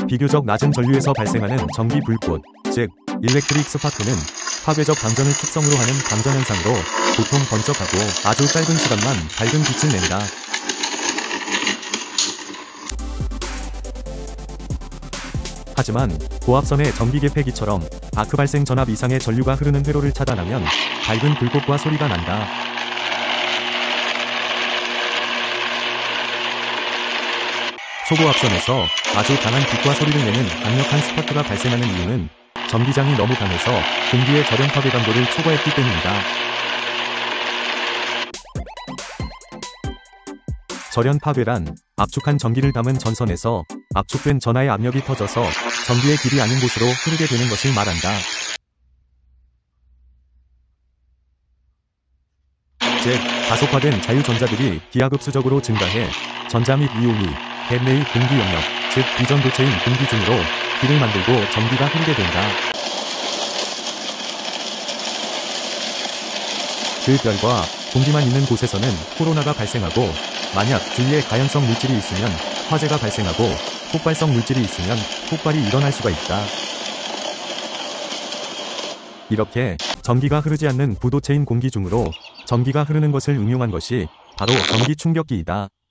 비교적 낮은 전류에서 발생하는 전기 불꽃, 즉 일렉트릭 스파크는 파괴적 방전을 특성으로 하는 방전 현상으로 보통 번쩍하고 아주 짧은 시간만 밝은 빛을 낸다. 하지만 고압선의 전기 개폐기처럼 아크 발생 전압 이상의 전류가 흐르는 회로를 차단하면 밝은 불꽃과 소리가 난다. 초고압선에서 아주 강한 빛과 소리를 내는 강력한 스파크가 발생하는 이유는 전기장이 너무 강해서 공기의 절연 파괴 강도를 초과했기 때문이다. 절연 파괴란 압축한 전기를 담은 전선에서 압축된 전하의 압력이 터져서 전기의 길이 아닌 곳으로 흐르게 되는 것을 말한다. 즉, 가속화된 자유전자들이 기하급수적으로 증가해 전자 및 이온이 갭 내의 공기 영역, 즉 비전도체인 공기 중으로 길을 만들고 전기가 흐르게 된다. 그 결과 공기만 있는 곳에서는 코로나가 발생하고, 만약 주위에 가연성 물질이 있으면 화재가 발생하고, 폭발성 물질이 있으면 폭발이 일어날 수가 있다. 이렇게 전기가 흐르지 않는 부도체인 공기 중으로 전기가 흐르는 것을 응용한 것이 바로 전기 충격기이다.